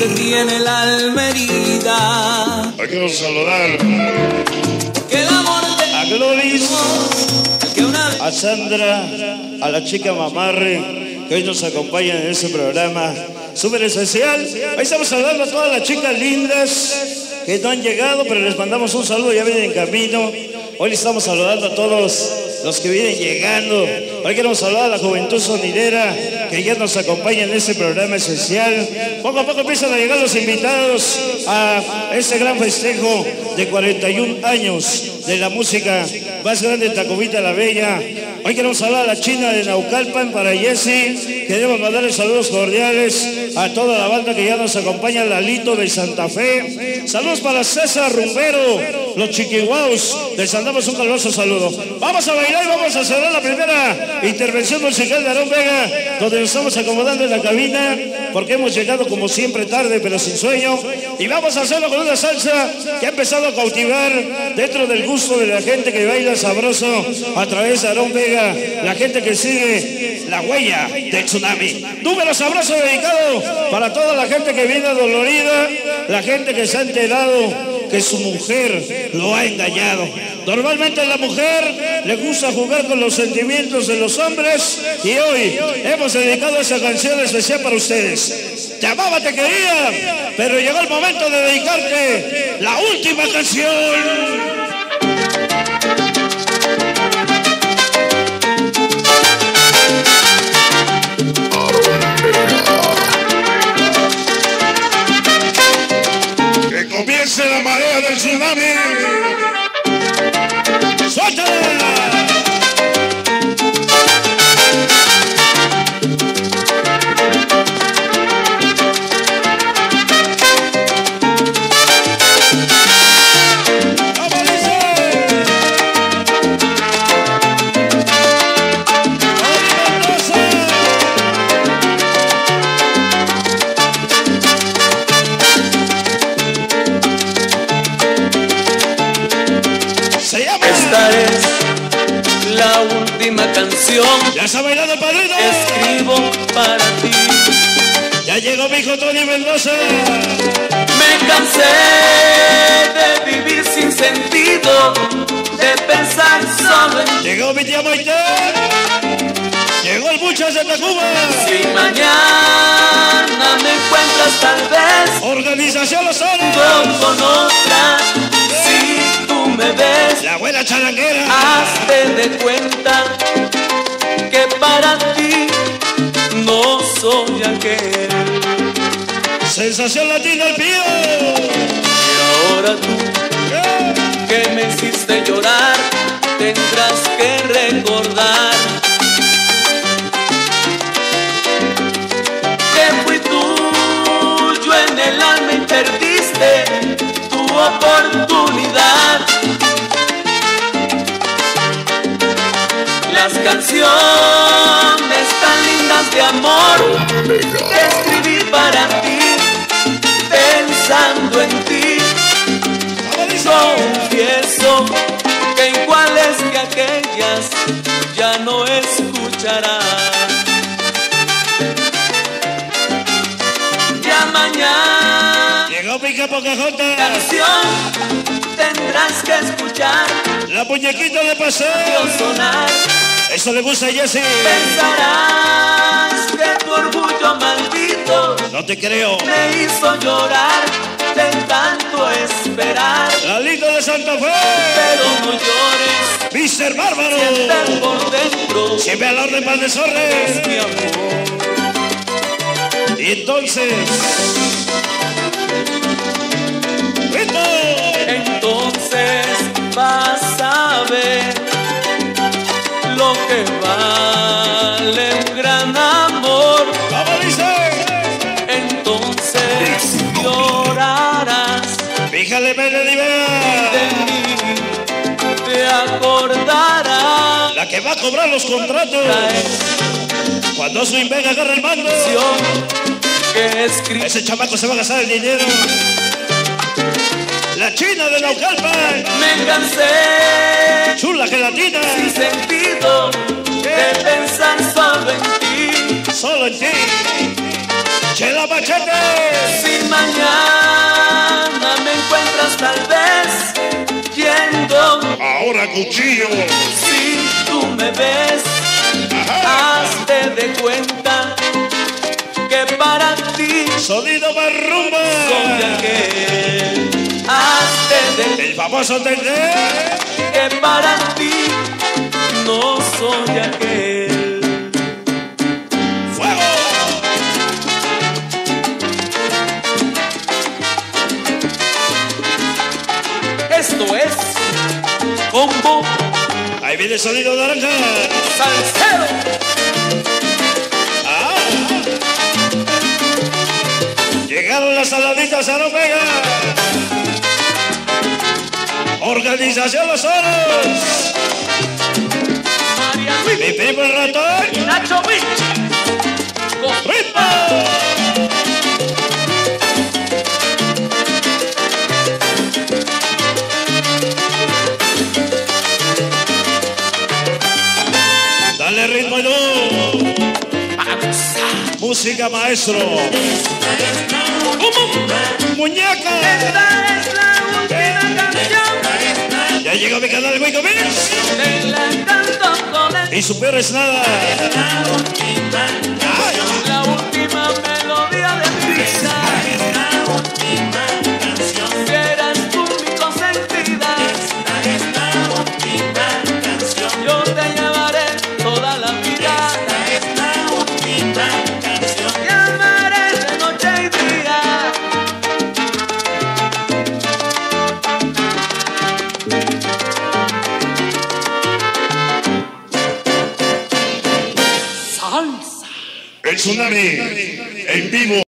que tiene el alma herida. Aquí vamos a saludar Que el amor de a Gloris, que una vez a Sandra, a la chica Mamarre, que hoy nos acompaña en este programa súper especial. Ahí estamos saludando a todas las chicas lindas que no han llegado, pero les mandamos un saludo, ya vienen en camino. Hoy les estamos saludando a todos los que vienen llegando. Hoy queremos saludar a la juventud sonidera que ya nos acompaña en este programa especial. Poco a poco empiezan a llegar los invitados a este gran festejo de 41 años de la música más grande de Tacubita la Bella. Hoy queremos saludar a la China de Naucalpan, para Jessy. Queremos mandarles saludos cordiales a toda la banda que ya nos acompaña, Lalito de Santa Fe. Saludos para César Rumbero, los Chiquihuaus. Les mandamos un caluroso saludo. Vamos a bailar y vamos a cerrar la primera intervención musical de Aarón Vega, donde nos estamos acomodando en la cabina, porque hemos llegado como siempre tarde, pero sin sueño. Y vamos a hacerlo con una salsa que ha empezado a cautivar dentro del gusto de la gente que baila sabroso a través de Aarón Vega, la gente que sigue la huella del tsunami. Número sabroso dedicado para toda la gente que viene dolorida, la gente que se ha enterado que su mujer lo ha engañado. Normalmente a la mujer le gusta jugar con los sentimientos de los hombres, y hoy hemos dedicado esa canción especial para ustedes. Te amaba, te quería, pero llegó el momento de dedicarte la última canción. Comience la marea del tsunami. ¡Suéltala! Esta es la última canción. Ya está bailando el padrino. Escribo para ti. Ya llegó mi hijo Tony Mendoza. Me cansé de vivir sin sentido, de pensar solo en ti. Llegó mi tía Maite. Llegó el Buchas de Tacuba. Si mañana me encuentras tal vez Organización Los Oros. con otra, si tú me ves, La abuela charanguera. hazte de cuenta que para ti no soy aquel. Sensación Latina al pío. Y ahora tú que me hiciste llorar, tendrás que recordar que fui tuyo en el alma y perdiste tu oportunidad. Las canciones tan lindas de amor que escribí para ti, pensando en ti. Confieso que iguales que aquellas ya no escucharás. Ya mañana Llegó Pica Pocahontas. canción tendrás que escuchar, La muñequita de paseo. sonar. Eso le gusta a Jessy. Pensarás que tu orgullo maldito No te creo. me hizo llorar de tanto esperar. Lalito de Santa Fe. Pero no llores, Mr. Bárbaro. siempre por dentro Siempre al orden para el desorden. es mi amor. Y entonces. ¡Ritmo! Entonces vas a ver lo que vale un gran amor. ¿Cómo dice? Entonces llorarás Fíjale, Mene de Rivera. mí, te acordarás. La que va a cobrar los contratos. La Cuando Swing Vega agarra el mando. canción que escribí. Ese chamaco se va a gastar el dinero. La China de Naucalpan. Me cansé Chula gelatina. sin sentido de pensar solo en ti. Solo en ti. Chela Machete. Si mañana me encuentras tal vez yendo, Ahora cuchillo. si tú me ves, hazte de cuenta que para ti Sonido Marrumba. soy aquel. Hazte de El famoso Tendé. que para ti no soy aquel. ¡Fuego! Esto es Combo Ahí viene el sonido naranja. Salsero. Llegaron las saladitas a Omega. Organización Los Oros. María Luis Mi primo el ratón. y Nacho Beach. ¡Ritmo! Dale ritmo y luz. Música maestro. Muñeca. Esta es la última canción. Ya llegó mi canal Wico Mix. Te la canto con el. Y su peor es nada. Ay. La última melodía de mi vida. Si eras tú mi consentida, yo te llevaré toda la vida. Te amaré de noche y día. Salsa. El tsunami en vivo.